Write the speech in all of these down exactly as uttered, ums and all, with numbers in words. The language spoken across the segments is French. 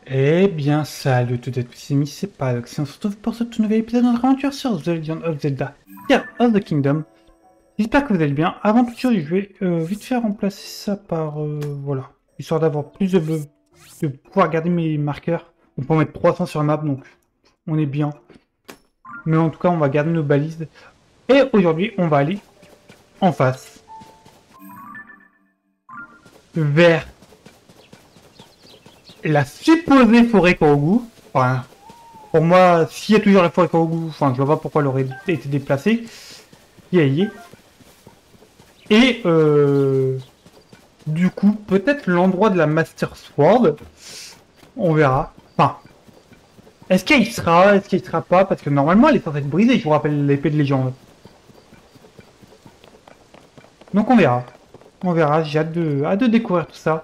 Eh bien, salut tout de suite, c'est Palox, et on se retrouve pour ce tout nouvel épisode de notre aventure sur The Legend of Zelda Tears of the Kingdom. J'espère que vous allez bien. Avant toute chose, je vais euh, vite faire remplacer ça par... Euh, voilà, histoire d'avoir plus de... de pouvoir garder mes marqueurs. On peut en mettre trois cents sur la map, donc on est bien. Mais en tout cas, on va garder nos balises. Et aujourd'hui, on va aller en face. Vers la supposée forêt Korogu. Enfin... Pour moi, s'il y a toujours la forêt Korogu, enfin, je vois pas pourquoi elle aurait été déplacée. Y y est. Et euh, du coup, peut-être l'endroit de la Master Sword. On verra. Enfin, est-ce qu'elle y sera, est-ce qu'elle y sera pas? Parce que normalement, elle est censée être brisée, je vous rappelle l'épée de légende. Donc on verra. On verra, j'ai hâte de, hâte de découvrir tout ça.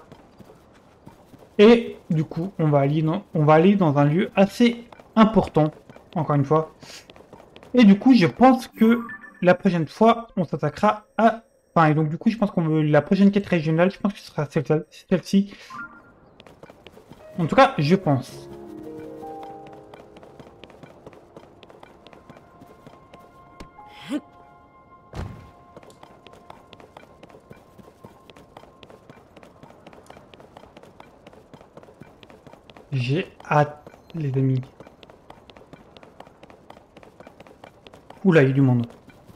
Et du coup, on va aller dans, on va aller dans un lieu assez important, encore une fois. Et du coup, je pense que la prochaine fois, on s'attaquera à... Enfin, et donc du coup, je pense qu'on veut la prochaine quête régionale, je pense que ce sera celle-ci. En tout cas, je pense. J'ai hâte, les amis. Oula, il y a du monde.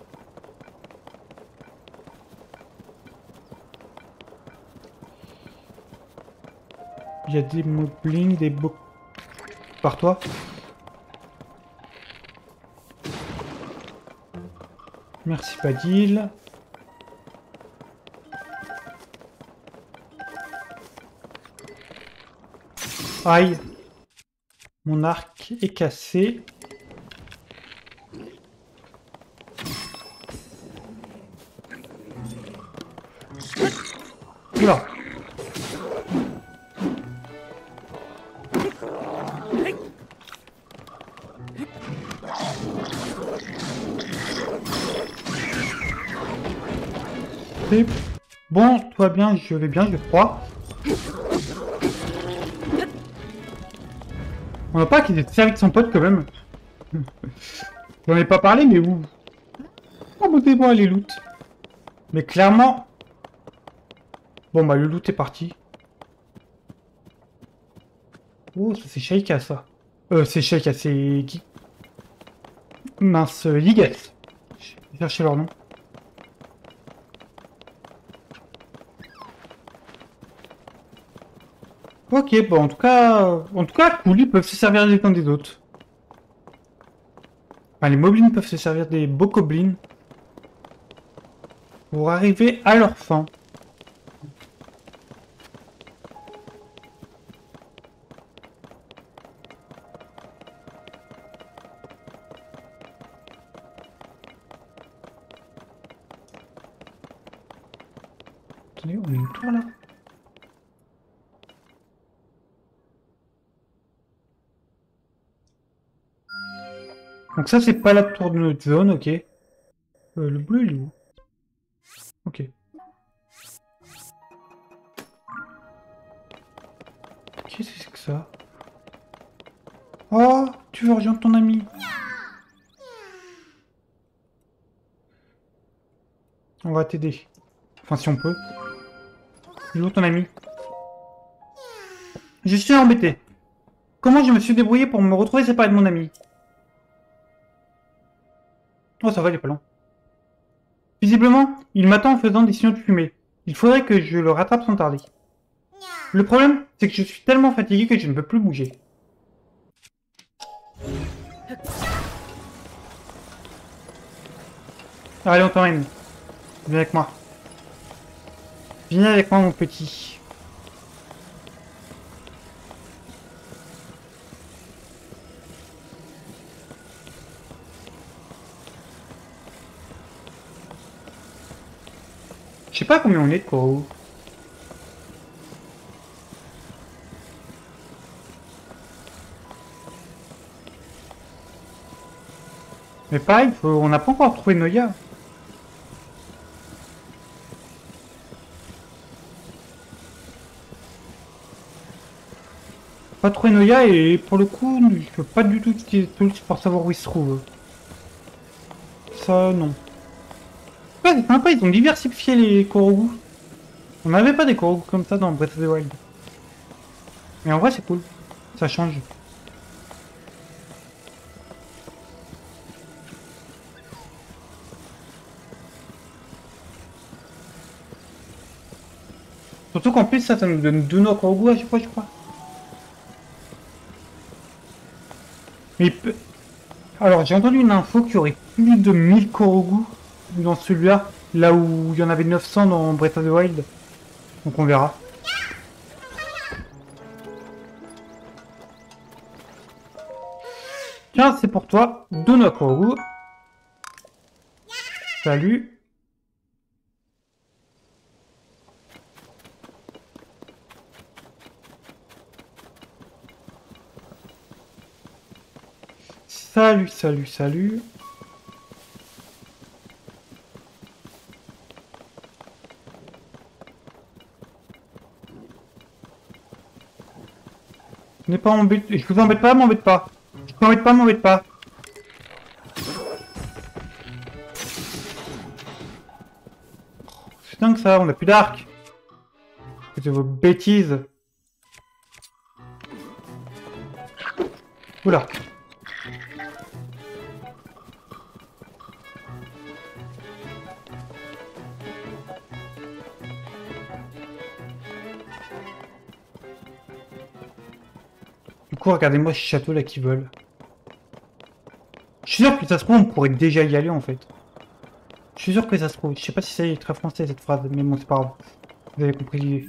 Il y a des moblins, des beaux... Par toi. Merci, Padil. Aïe. Mon arc est cassé. Oula. Bon, tout va bien, je vais bien, je crois. On n'a pas qu'il ait servi de son pote quand même. J'en ai pas parlé, mais où? Embêtez-moi les loot. Mais clairement... Bon bah le loot est parti. Oh, ça c'est Sheikah ça. Euh, c'est Sheikah, c'est... qui? Mince, euh, Ligas. Je vais chercher leur nom. Ok, bon en tout cas... En tout cas, cool, ils peuvent se servir les uns des autres. Enfin, les moblins peuvent se servir des bokoblins. Pour arriver à leur fin. Attendez, on a une tour là. Donc ça c'est pas la tour de notre zone, ok. Euh, le bleu il est où? Ok. Qu'est-ce que c'est que ça? Oh, tu veux rejoindre ton ami? On va t'aider. Enfin si on peut. Il est où ton ami? Je suis embêté. Comment je me suis débrouillé pour me retrouver séparé de mon ami? Oh ça va, il est pas long. Visiblement, il m'attend en faisant des signaux de fumée. Il faudrait que je le rattrape sans tarder. Le problème, c'est que je suis tellement fatigué que je ne peux plus bouger. Allez, on t'emmène. Viens avec moi. Viens avec moi, mon petit. Je sais pas combien on est de Koro. Mais pareil, faut... on n'a pas encore trouvé Noya. Pas trouvé Noya et pour le coup, je peux pas du tout utiliser Tools pour savoir où il se trouve. Ça, non. Ouais, c'est sympa, ils ont diversifié les Korogu. On n'avait pas des Korogu comme ça dans Breath of the Wild. Mais en vrai, c'est cool. Ça change. Surtout qu'en plus, ça, ça nous donne deux noix Korogu à chaque fois, je crois. Mais peu- alors, j'ai entendu une info qu'il y aurait plus de mille Korogu dans celui-là, là où il y en avait neuf cents dans Breath of the Wild. Donc on verra. Tiens, c'est pour toi, deux noix Korogu. Salut. Salut, salut, salut. N'est pas embêté. Je vous embête pas, m'embête pas. Je t'embête pas, m'embête pas. C'est dingue ça, on a plus d'arc. C'est vos bêtises. Oula. Du coup, regardez-moi ce château là qui vole. Je suis sûr que ça se trouve, on pourrait déjà y aller en fait. Je suis sûr que ça se trouve. Je sais pas si c'est très français cette phrase, mais bon, c'est pas grave. Vous avez compris l'idée.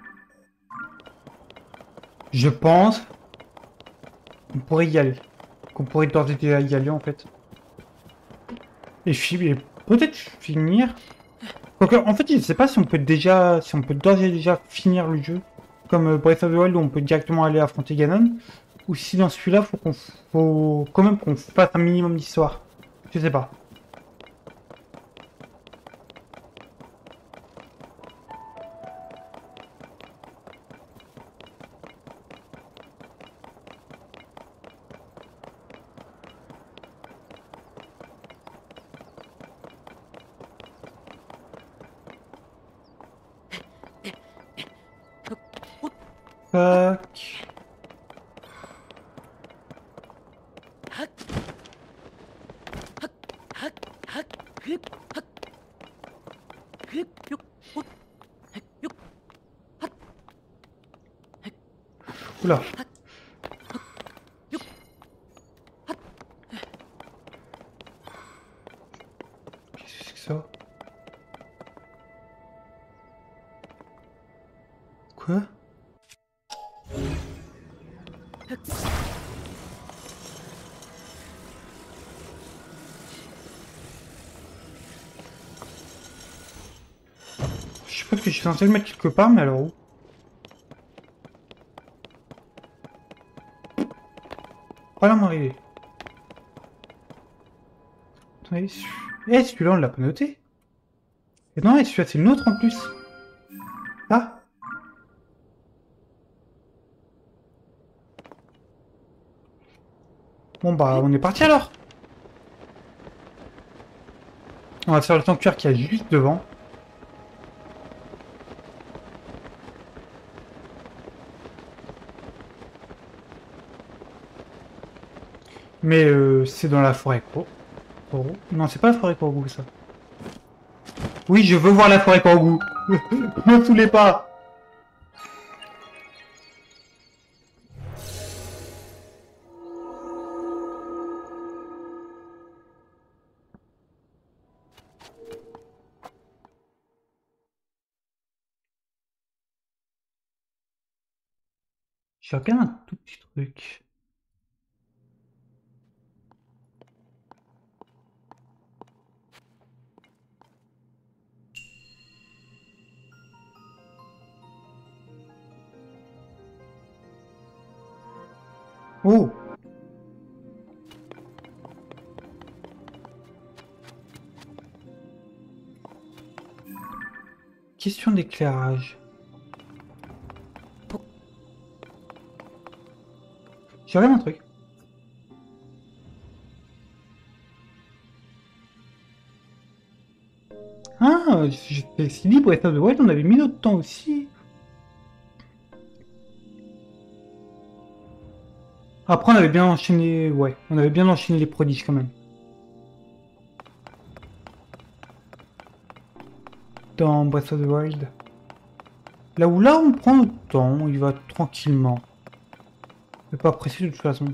Je pense qu'on pourrait y aller. Qu'on pourrait d'ores et déjà y aller en fait. Et, fi- et peut-être finir. Quoique, en fait, je sais pas si on peut déjà, si on peut d'ores et déjà finir le jeu. Comme euh, Breath of the Wild où on peut directement aller affronter Ganon. Ou si dans celui-là, faut qu'on faut quand même qu'on fasse un minimum d'histoire. Je sais pas. Tac. Oula. Qu'est-ce que c'est que ça? Quoi? Je sais pas que je suis censé le mettre quelque part, mais alors où? Pas là, m'arriver. Attendez, celui- eh, celui-là, on l'a pas noté. Et non, et celui-là, c'est le nôtre en plus. Ah. Bon, bah, on est parti alors. On va faire le sanctuaire qu'il y a juste devant. Mais euh, c'est dans la forêt Koro. Koro. Non, c'est pas la forêt Korogu, ça. Oui, je veux voir la forêt Korogu. Ne saoulez pas. Je regarde un tout petit truc. Oh. Question d'éclairage. J'aurais un truc. Ah, j'étais si libre, Breath of the Wild, on avait mis notre temps aussi. Après, on avait bien enchaîné, ouais, on avait bien enchaîné les prodiges quand même. Dans Breath of the Wild. Là où là, on prend notre temps, on y va tranquillement. Mais pas pressé de toute façon.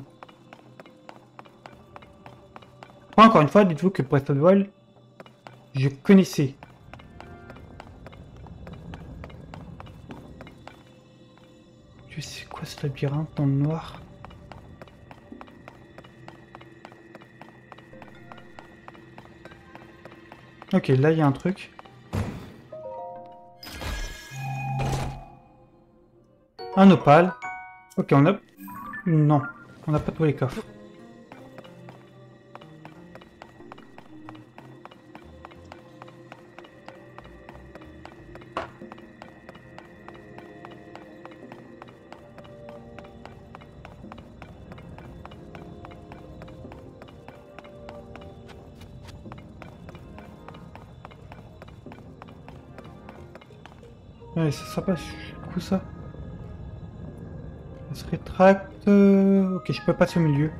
Après, encore une fois, dites-vous que Breath of the Wild, je connaissais. Tu sais quoi ce labyrinthe dans le noir? Ok, là il y a un truc. Un opale. Ok, on a... Non, on n'a pas tous les coffres. Ouais, ça sera pas du coup ça. Ça se rétracte. euh, Ok, je peux passer au milieu.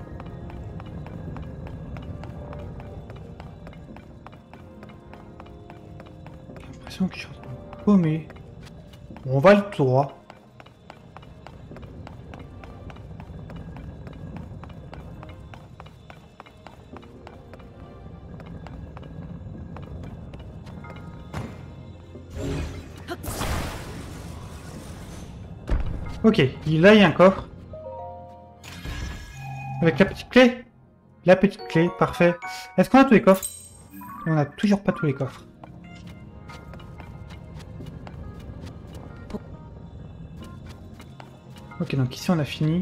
J'ai l'impression que je suis en train de paumer. Bon, on va le tout droit. Ok, là il y a un coffre. Avec la petite clé. La petite clé, parfait. Est-ce qu'on a tous les coffres? On n'a toujours pas tous les coffres. Ok, donc ici on a fini.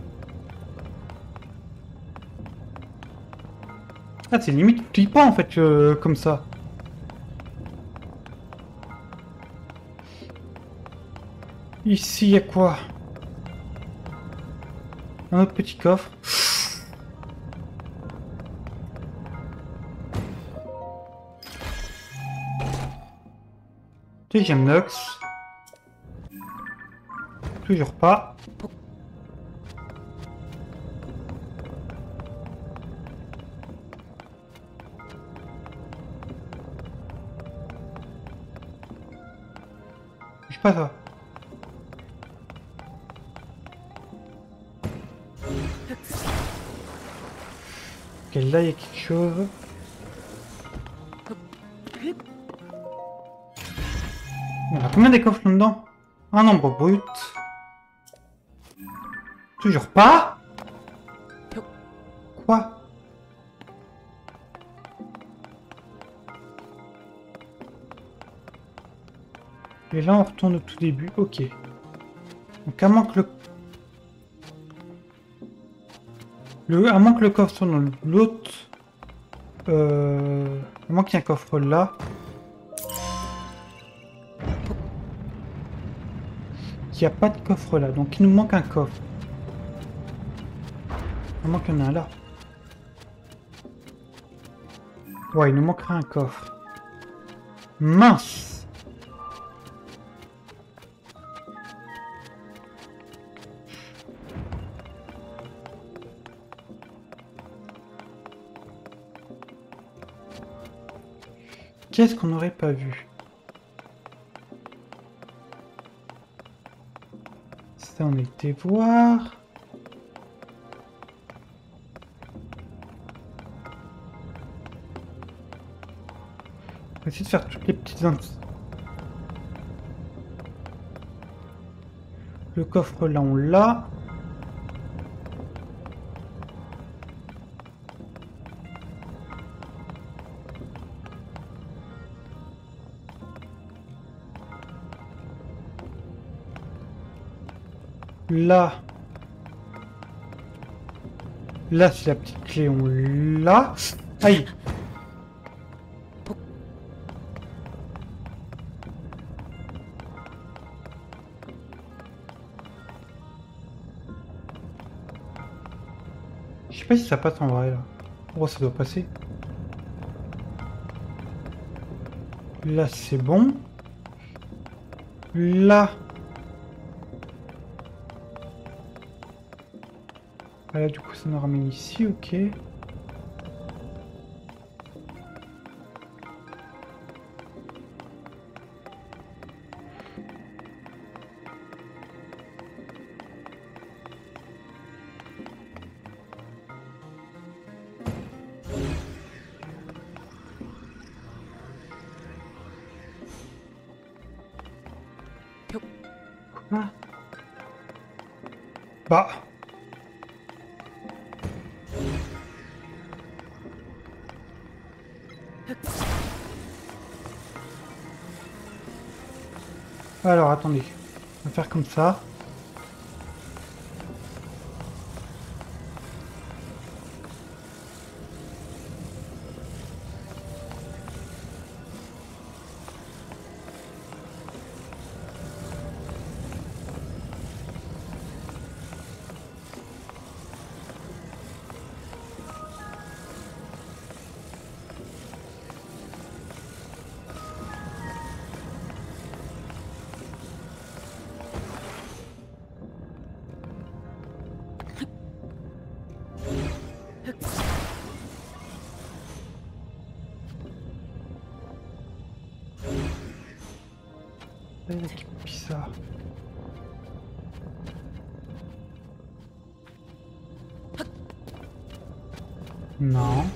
Ah, c'est limite flippant en fait, euh, comme ça. Ici, il y a quoi? Un autre petit coffre. Deuxième Nox. Toujours pas. Je sais pas ça. Ok, là il y a quelque chose. On a combien des coffres là-dedans? Un nombre brut. Toujours pas? Quoi? Et là on retourne au tout début, ok. Donc à moins que le... le... À moins que le coffre soit dans l'autre... Euh... À moins qu'il y ait un coffre là. Il n'y a pas de coffre là, donc il nous manque un coffre. À moins qu'il y en ait un là. Ouais, il nous manquera un coffre. Mince! Qu'est-ce qu'on n'aurait pas vu? Ça, on a été voir. On va essayer de faire toutes les petites... Le coffre là, on l'a. Là. Là, c'est la petite clé, on l'a. Aïe. Je sais pas si ça passe en vrai là. Oh, ça doit passer. Là, c'est bon. Là. Ah, là, du coup, ça nous ramène ici, ok. Ah. Bah. Alors, attendez. On va faire comme ça. Eh, qui bizarre. Non.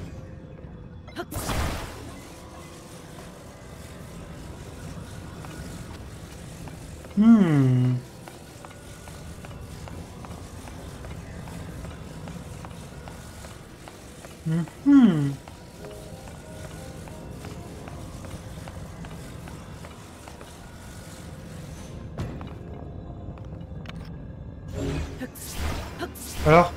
Hmm. Mhm. Alors?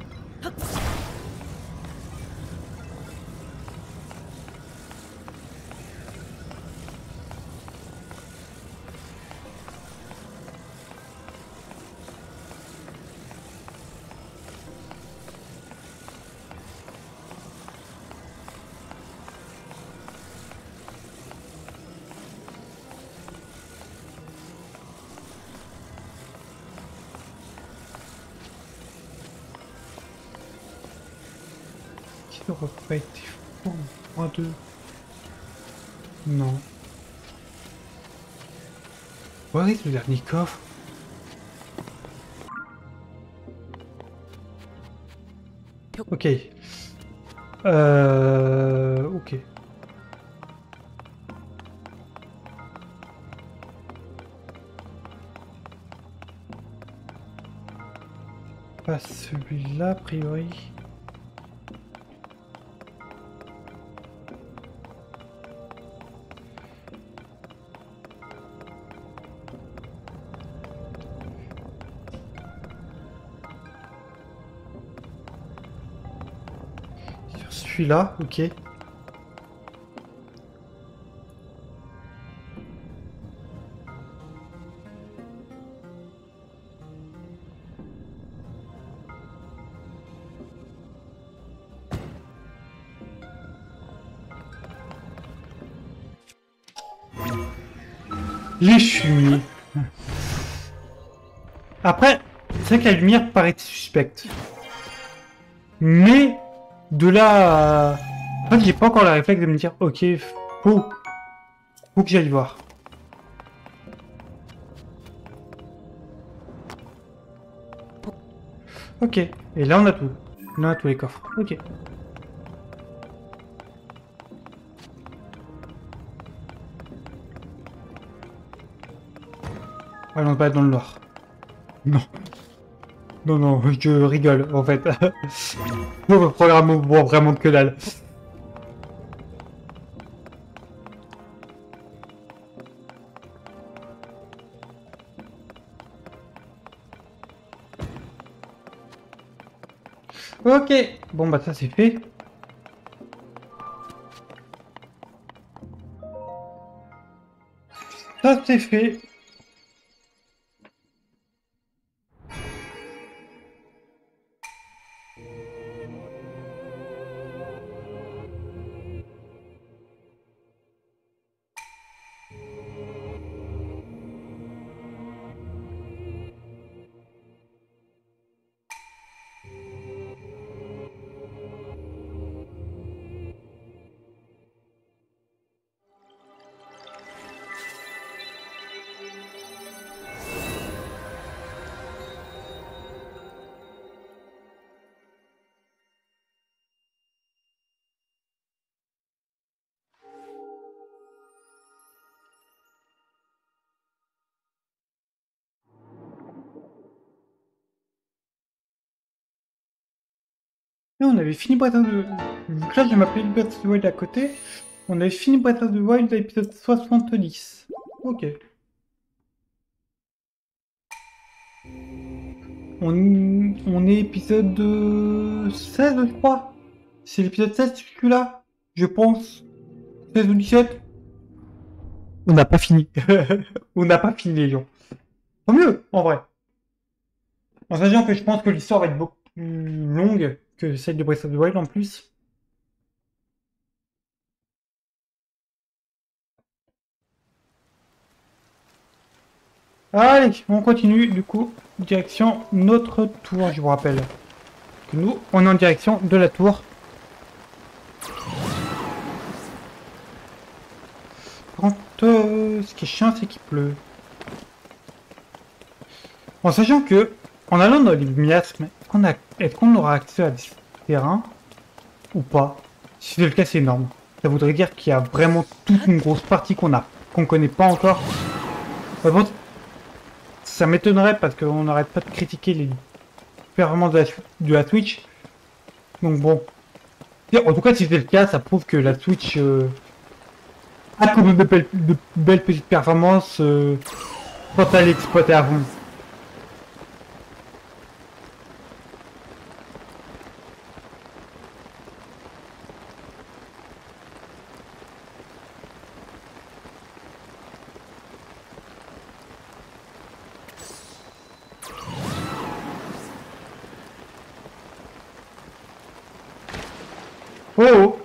Qui n'aurait pas été fou en moins deux? Non. Ouais, le dernier coffre. Ok. Euh... Ok. Pas celui-là, a priori. Sur celui-là, ok. Les fumiers. Après, c'est vrai que la lumière paraît suspecte. Mais, de là à... En fait, j'ai pas encore le réflexe de me dire, ok, faut, faut que j'aille voir. Ok, et là on a tout. Là on a tous les coffres. Ok. Allons pas dans le noir. Non. Non, non, je rigole, en fait. Mon programme voit vraiment que dalle. Ok. Bon, bah ça c'est fait. Ça c'est fait. Là, on avait fini Breath of the... Donc là, je m'appelais Breath of the Wild à côté. On avait fini Breath of the Wild à l'épisode soixante-dix. Ok. On, on est épisode euh, seize, je crois. C'est l'épisode seize, celui-là. Je pense. seize ou dix-sept. On n'a pas fini. On n'a pas fini, les gens. Tant mieux, en vrai. En sachant que je pense que l'histoire va être beaucoup plus longue que celle de Breath of the Wild en plus. Allez, on continue du coup, direction notre tour, je vous rappelle. Que nous, on est en direction de la tour. Quand, euh, ce qui est chiant, c'est qu'il pleut. En sachant que, en allant dans les miasmes, est-ce qu'on a, est-ce qu'on aura accès à des terrains ou pas? Si c'est le cas, c'est énorme. Ça voudrait dire qu'il y a vraiment toute une grosse partie qu'on a, qu'on connaît pas encore. Par contre, ça m'étonnerait parce qu'on n'arrête pas de critiquer les performances de la, de la Switch. Donc bon. En tout cas, si c'est le cas, ça prouve que la Switch euh, a quand même de belles, de belles petites performances euh, quand elle est exploitée à fond. Oh, oh.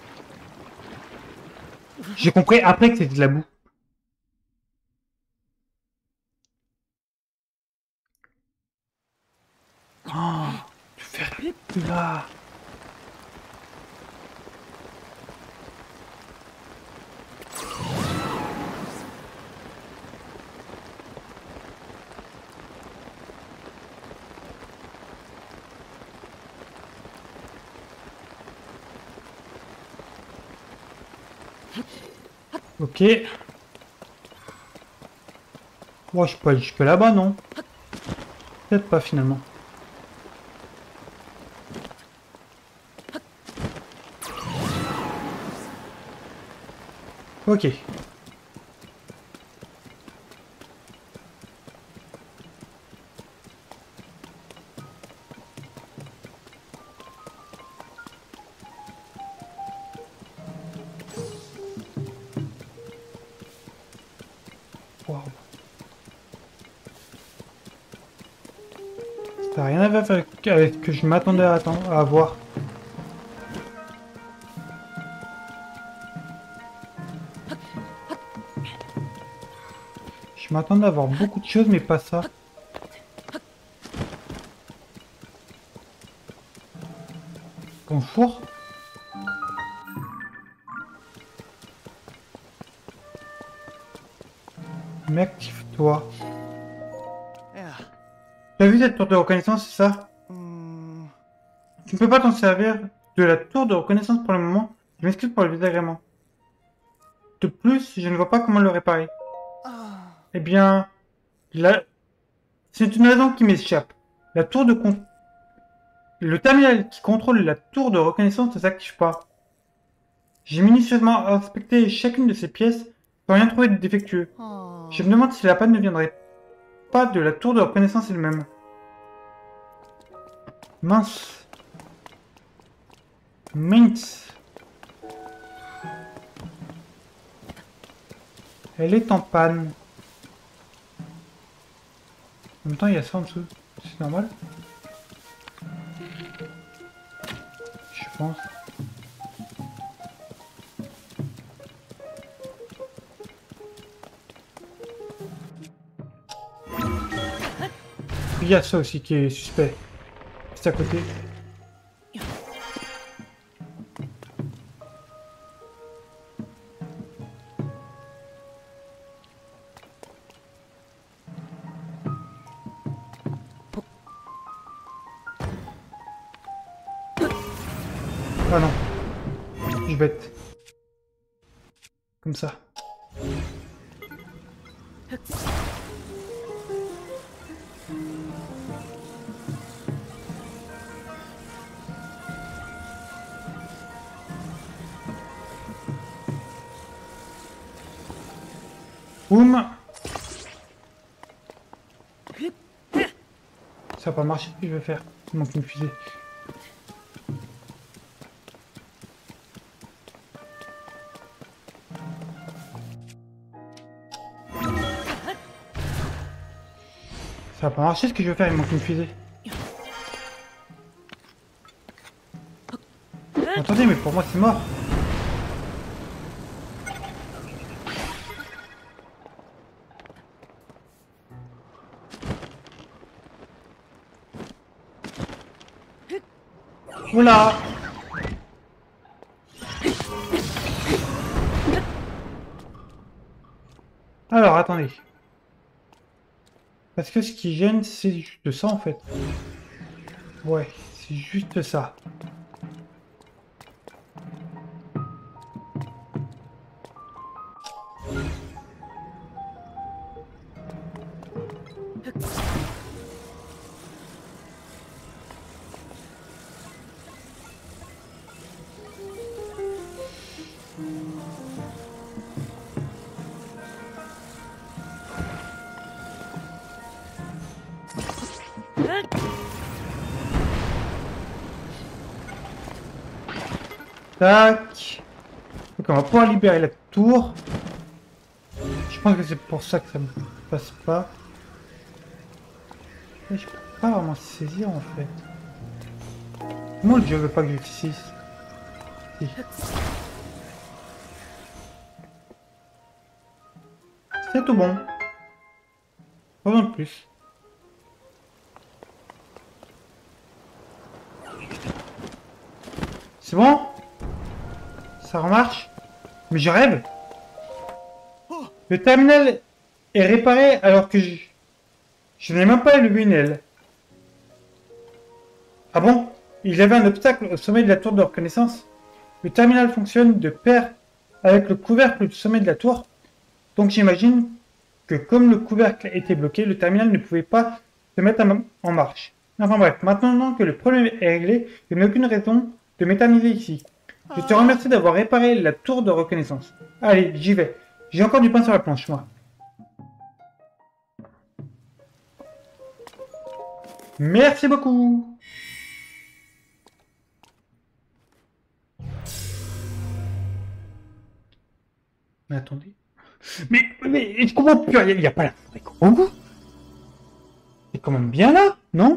J'ai compris après que c'était de la boue. Oh, tu fais plus là. Ok. Bon, je peux aller jusque là-bas, non? Peut-être pas finalement. Ok. Wow. Ça n'a rien à voir avec, avec ce que je m'attendais à, attendre- à voir. Je m'attendais à voir beaucoup de choses, mais pas ça. Bonjour. Mais active-toi. Tu as vu cette tour de reconnaissance, c'est ça? Tu ne peux pas t'en servir de la tour de reconnaissance pour le moment. Je m'excuse pour le désagrément. De plus, je ne vois pas comment le réparer. Eh bien, là, c'est une raison qui m'échappe. La tour de con... Le terminal qui contrôle la tour de reconnaissance ne s'active pas. J'ai minutieusement inspecté chacune de ces pièces sans rien trouver de défectueux. Je me demande si la panne ne viendrait pas de la tour de reconnaissance elle-même. Mince. Mince. Elle est en panne. En même temps, il y a ça en dessous. C'est normal? Je pense. Il y a ça aussi qui est suspect. C'est à côté. Ah non. Je suis bête. Comme ça. Boum. Ça va pas marcher ce que je vais faire. Il manque une fusée. Ça va pas marcher ce que je veux faire, il manque une fusée. Attendez, mais pour moi c'est mort. Oula! Alors, attendez. Parce que ce qui gêne, c'est juste ça en fait. Ouais, c'est juste ça. Tac. Donc on va pouvoir libérer la tour. Je pense que c'est pour ça que ça me passe pas. Mais je peux pas vraiment saisir en fait. Moi le jeu veut pas que j'utilise. Si. C'est tout bon. Pas besoin de plus. C'est bon? Ça remarche? Mais je rêve! Le terminal est réparé alors que je... Je n'ai même pas élevé une aile. Ah bon? Il y avait un obstacle au sommet de la tour de reconnaissance. Le terminal fonctionne de pair avec le couvercle du sommet de la tour. Donc j'imagine que comme le couvercle était bloqué, le terminal ne pouvait pas se mettre en marche. Enfin bref, maintenant que le problème est réglé, je n'ai aucune raison de m'éterniser ici. Je te remercie d'avoir réparé la tour de reconnaissance. Allez, j'y vais. J'ai encore du pain sur la planche, moi. Merci beaucoup. Mais attendez. Mais, mais je comprends plus, il n'y a, a pas la forêt Korogu. C'est quand même bien là, non?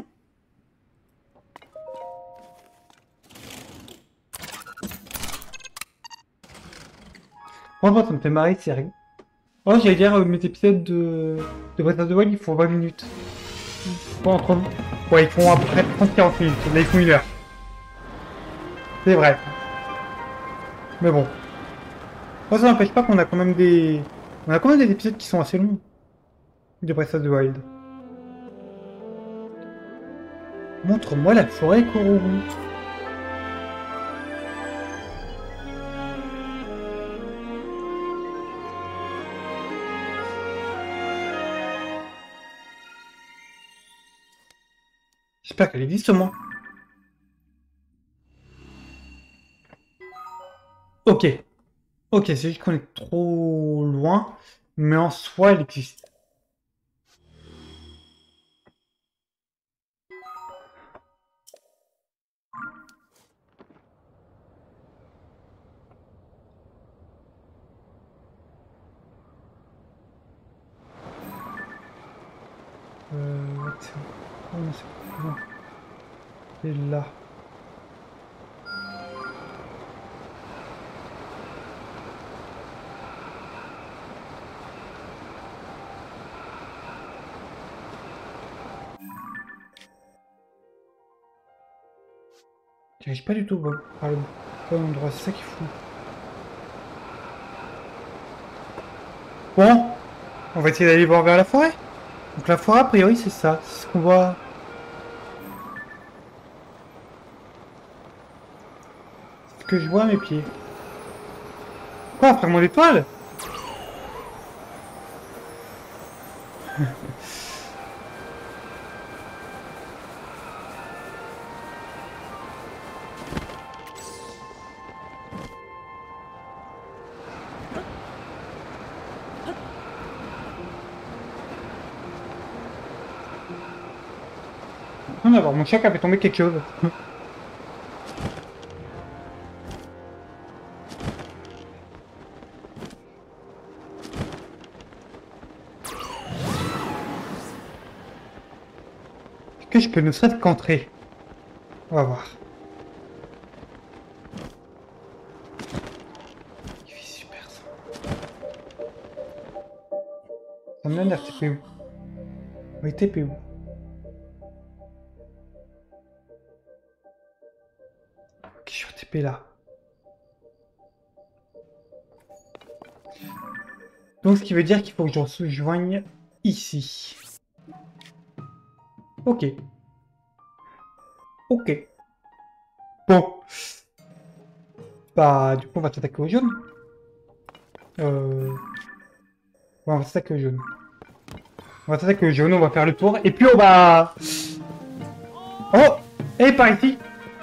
Franchement, ça me fait marrer, c'est rien. Oh, j'allais dire, euh, mes épisodes de, de Breath of the Wild, ils font vingt minutes. Bon, entre... Ouais, ils font à peu près trente à quarante minutes. Là, ils font une heure. C'est vrai. Mais bon. Oh, ça n'empêche pas qu'on a quand même des... On a quand même des épisodes qui sont assez longs. De Breath of the Wild. Montre-moi la forêt Korogu. J'espère qu'elle existe au moins. Ok. Ok, c'est juste qu'on est trop loin. Mais en soi, elle existe. Euh... Oh non, c'est bon. C'est là. J'arrive pas du tout par le bon endroit, c'est ça qui est fou. Bon, on va essayer d'aller voir vers la forêt. Donc la forêt, a priori, c'est ça. C'est ce qu'on voit. C'est ce que je vois à mes pieds. Quoi, un fragment d'étoile? Non, d'abord, mon chat qui a fait tomber quelque chose. Est-ce que je peux ne serait-ce qu'entrer? On va voir. Il fait super ça. Ça me donne R T P où? Oui, T P où? Ok, je suis T P là. Donc, ce qui veut dire qu'il faut que je rejoigne ici. Ok. Ok. Bon. Bah, du coup, on va s'attaquer au jaune. Euh... Ouais, on va s'attaquer au jaune. On va s'attaquer au jaune, on va faire le tour. Et puis, on va... Oh! Eh, par ici!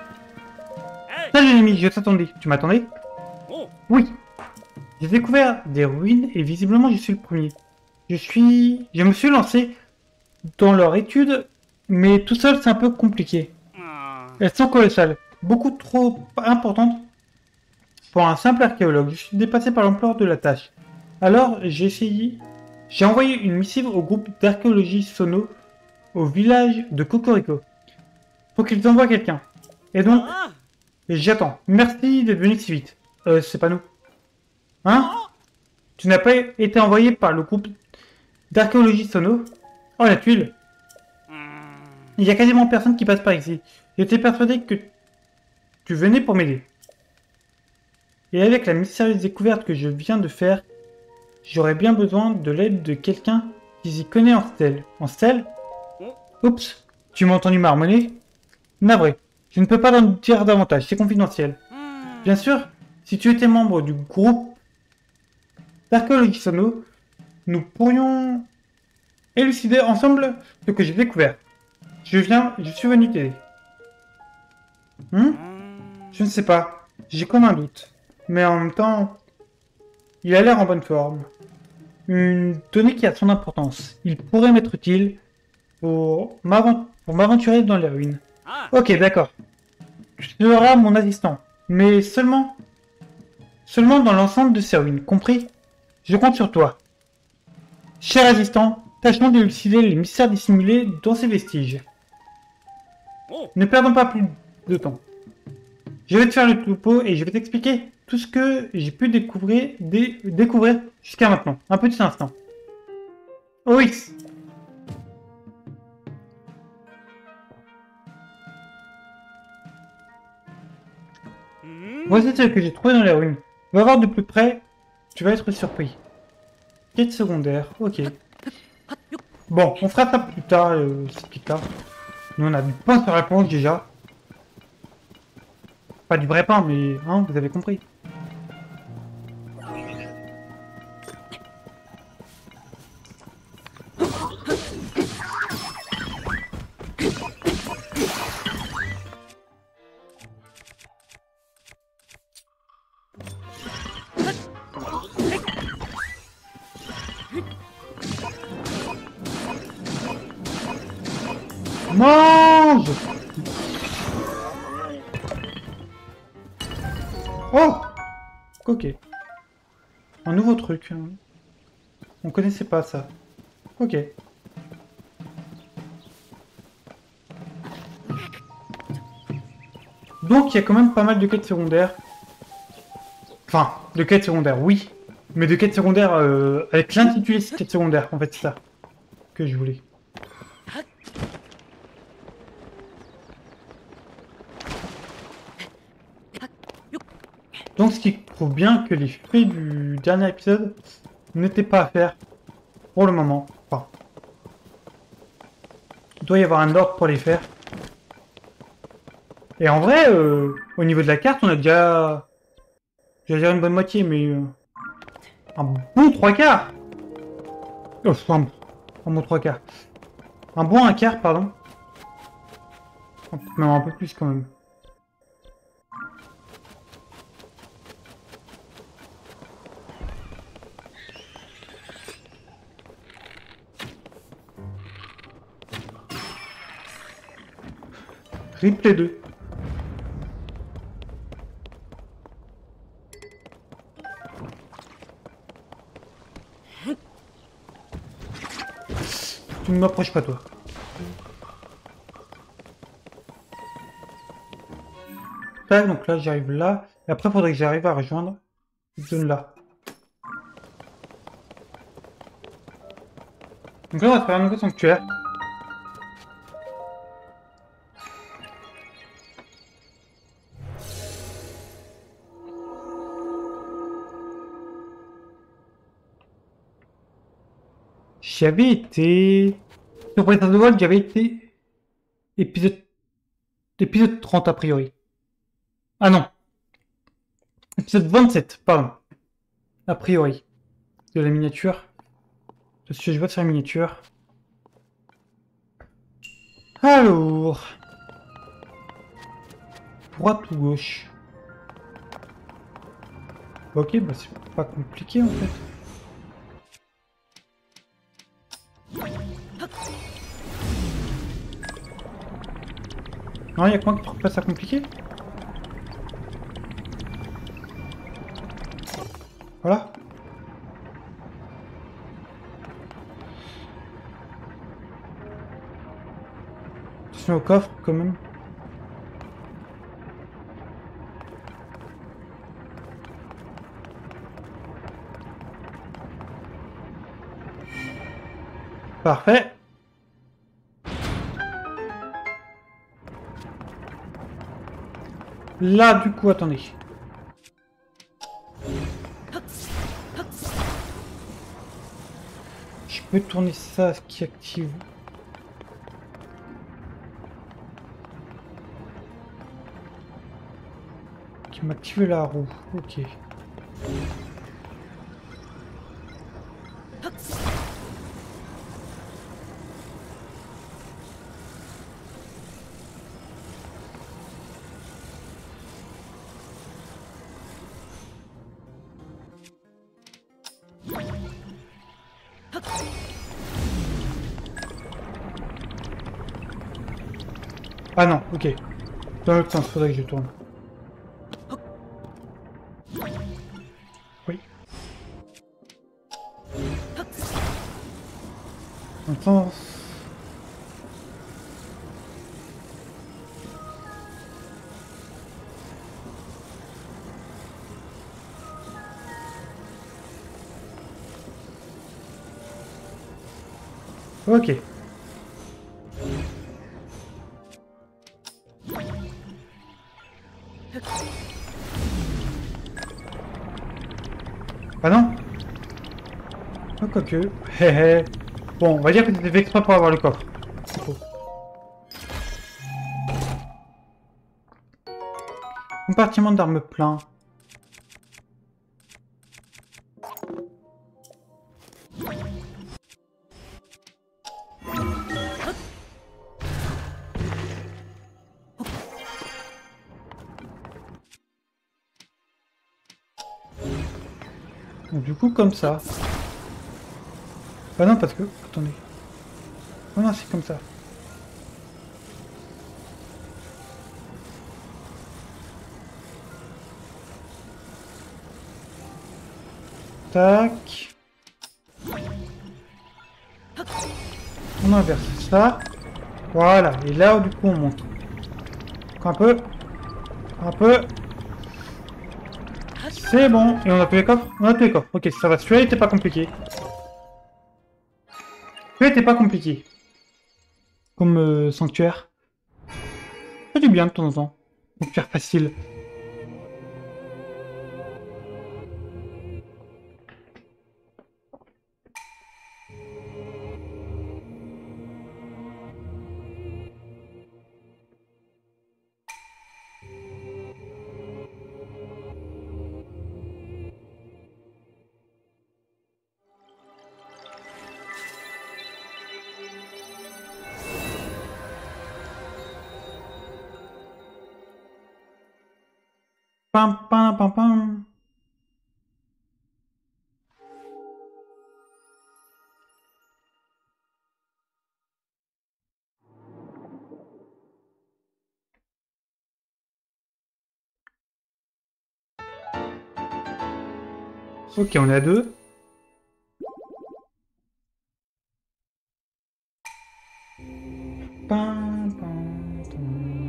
Salut, l'ennemi, je t'attendais. Tu m'attendais? Oui. J'ai découvert des ruines et visiblement, je suis le premier. Je suis... Je me suis lancé dans leur étude, mais tout seul, c'est un peu compliqué. Elles sont colossales. Beaucoup trop importantes pour un simple archéologue. Je suis dépassé par l'ampleur de la tâche. Alors, j'ai essayé... J'ai envoyé une missive au groupe d'archéologie Sono au village de Cocorico. Faut qu'ils envoient quelqu'un. Et donc, j'attends. Merci d'être venu si vite. Euh, c'est pas nous. Hein? Tu n'as pas été envoyé par le groupe d'archéologie Sono? Oh, la tuile. Il y a quasiment personne qui passe par ici. J'étais persuadé que tu venais pour m'aider. Et avec la mystérieuse découverte que je viens de faire, j'aurais bien besoin de l'aide de quelqu'un qui s'y connaît en stèle. En stèle? Oups, tu m'as entendu marmonner? Navré, je ne peux pas en dire davantage, c'est confidentiel. Bien sûr, si tu étais membre du groupe d'archéologie Sono, nous pourrions élucider ensemble ce que j'ai découvert. Je viens, je suis venu t'aider. Hmm? Je ne sais pas, j'ai comme un doute. Mais en même temps, il a l'air en bonne forme. Une donnée qui a son importance. Il pourrait m'être utile pour m'aventurer dans les ruines. Ok, d'accord. Tu seras mon assistant. Mais seulement... Seulement dans l'ensemble de ces ruines, compris? Je compte sur toi. Cher assistant, tâchons d'élucider les mystères dissimulés dans ces vestiges. Ne perdons pas plus de temps. Je vais te faire le topo et je vais t'expliquer tout ce que j'ai pu découvrir, dé découvrir jusqu'à maintenant. Un petit instant. Oui. Voici ce que j'ai trouvé dans les ruines. Va voir de plus près, tu vas être surpris. Quête secondaire, ok. Bon, on fera ça plus tard, euh, c'est plus tard. Nous on a du pain sur la planche déjà. Pas du vrai pain, mais hein, vous avez compris. Mange! Oh! Ok. Un nouveau truc. On connaissait pas ça. Ok. Donc il y a quand même pas mal de quêtes secondaires. Enfin, de quêtes secondaires, oui. Mais de quêtes secondaires euh, avec l'intitulé quêtes secondaires, en fait, c'est ça que je voulais. Donc ce qui prouve bien que les faits du dernier épisode n'étaient pas à faire pour le moment. Enfin, il doit y avoir un ordre pour les faire. Et en vrai, euh, au niveau de la carte, on a déjà... Je vais dire une bonne moitié, mais... Euh, un bon trois quarts. Oh, un, un bon trois quarts. Un bon un quart, pardon. Non, un peu plus quand même. Triple deux. Tu ne m'approches pas, toi. Tac, donc là, j'arrive là. Et après, il faudrait que j'arrive à rejoindre cette zone-là. Donc là, on va faire un nouveau sanctuaire. J'avais été... Sur Breath of the Wild, j'avais été... Épisode... Épisode trente, a priori. Ah non. Épisode vingt-sept, pardon. A priori. De la miniature. Parce que je vais faire une miniature. Alors... Droite ou gauche? Ok, bah c'est pas compliqué en fait. Non, y'a que moi qui trouve pas ça compliqué. Voilà. Attention au coffre quand même. Parfait. Là, du coup, attendez. Je peux tourner ça, ce qui active. Qui m'active la roue. Ok. Ah non, ok. Dans l'autre sens, faudrait que je tourne. Oui. Dans le sens... Ok. Ah non. Oh, quoique. Hé hé. Bon, on va dire que c'était fait exprès pour avoir le coffre. C'est faux. Compartiment d'armes plein. Donc, du coup, comme ça. Ah non, parce que... Attendez. Oh non, c'est comme ça. Tac. On inverse ça. Voilà. Et là, du coup, on monte. Donc, un peu. Un peu. C'est bon. Et on a tous les coffres? On a tous les coffres. Ok, ça va. Celui-là était pas compliqué. Celui-là était pas compliqué. Comme euh, sanctuaire. Ça fait du bien de temps en temps. Sanctuaire facile. Pam, pam, pam, pam. Ok, on est à deux. Pam, pam, pam.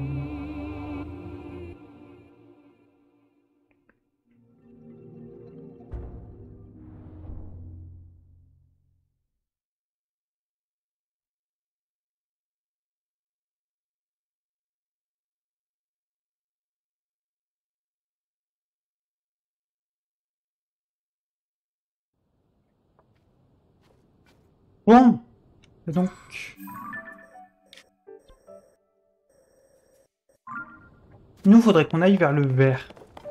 Bon, et donc... Nous, faudrait qu'on aille vers le vert.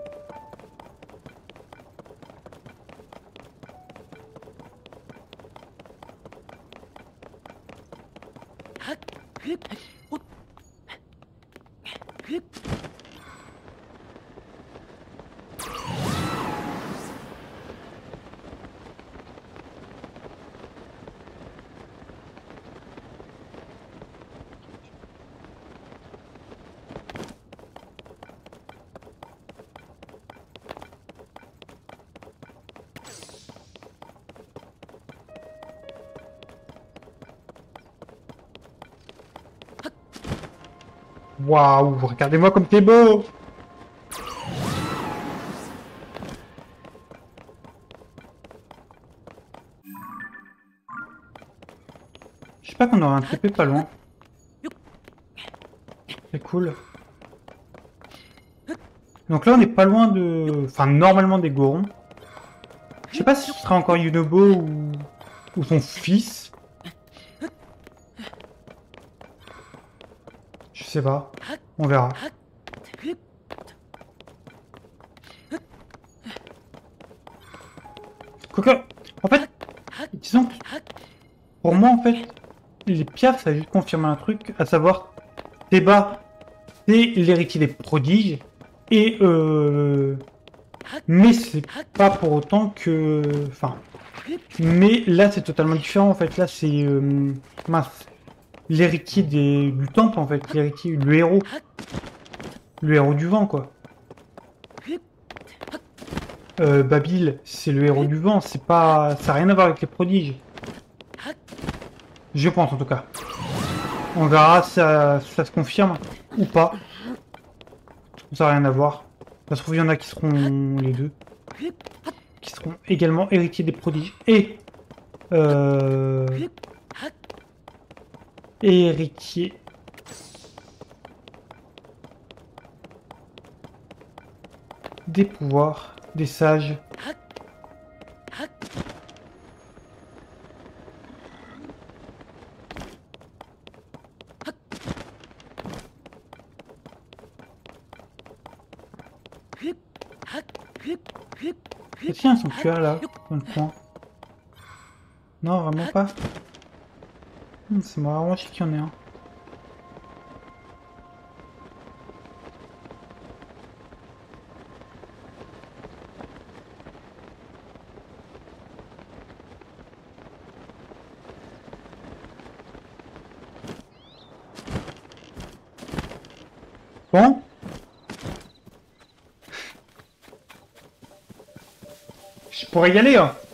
Waouh, regardez-moi comme c'est beau! Je sais pas qu'on aura un T P pas loin. C'est cool. Donc là, on n'est pas loin de... Enfin, normalement des Gorons. Je sais pas si ce sera encore Yunobo ou... ou son fils. Je sais pas. On verra. Quoique, en fait, disons que pour moi, en fait, les piafs, ça a juste confirmé un truc, à savoir, Teba, c'est l'héritier des prodiges, et euh... mais c'est pas pour autant que... Enfin... Mais là, c'est totalement différent, en fait. Là, c'est... Euh... mince. L'héritier des... du temple, en fait. L'héritier... Le héros. Le héros du vent, quoi. Euh, Babil, c'est le héros du vent. C'est pas... Ça n'a rien à voir avec les prodiges. Je pense, en tout cas. On verra si ça, si ça se confirme ou pas. Ça n'a rien à voir. Ça se trouve, il y en a qui seront les deux. Qui seront également héritiers des prodiges. Et... Euh... Et héritiers... des pouvoirs, des sages. Est-ce qu'il y a un sanctuaire là, dans le coin? Non, vraiment pas. Hmm, c'est moi, vraiment, je sais qu'il y en a un. Bon. Je pourrais y aller, hein.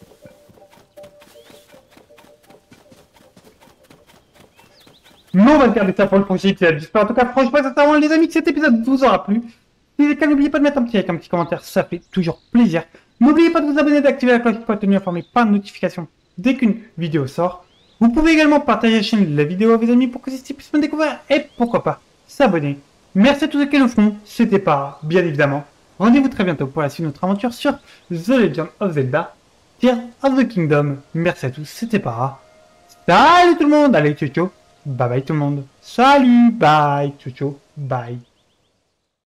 Mais on va garder ça pour le prochain épisode. J'espère en tout cas, franchement, sincèrement, les amis, que cet épisode vous aura plu. Si c'est le cas, n'oubliez pas de mettre un petit like, un petit commentaire, ça fait toujours plaisir. N'oubliez pas de vous abonner et d'activer la cloche pour être tenu informé par notification dès qu'une vidéo sort. Vous pouvez également partager la chaîne, la vidéo à vos amis pour que ceux-ci puissent me découvrir et pourquoi pas s'abonner. Merci à tous ceux qui le font, c'était pas, bien évidemment. Rendez-vous très bientôt pour la suite de notre aventure sur The Legend of Zelda, Tears of the Kingdom. Merci à tous, c'était pas. Salut tout le monde, allez ciao ciao, bye bye tout le monde. Salut, bye, ciao ciao, bye.